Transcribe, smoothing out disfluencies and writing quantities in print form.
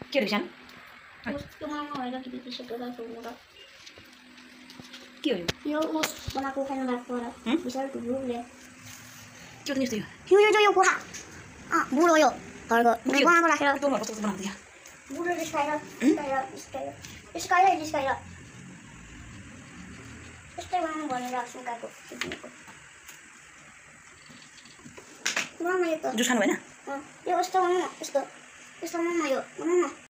के रहेछ उसको मामा होइन कि त्यति सेतो राखेको मोरा के हो यो उस बनाएको खान गएको र विशाल टुब्लुले के हो यस्तो यो पोखा बुढो यो घरको बनाएको राखेर त्यो कस्तो कस्तो बनाउँदै बुढो निस्काएर यस्तै बनाउनु भनेर सुकाएको मामा यो त जुस खानु भएन यो यस्तो बनाउनु न यस्तो बनाउनु न यो बनाउनु न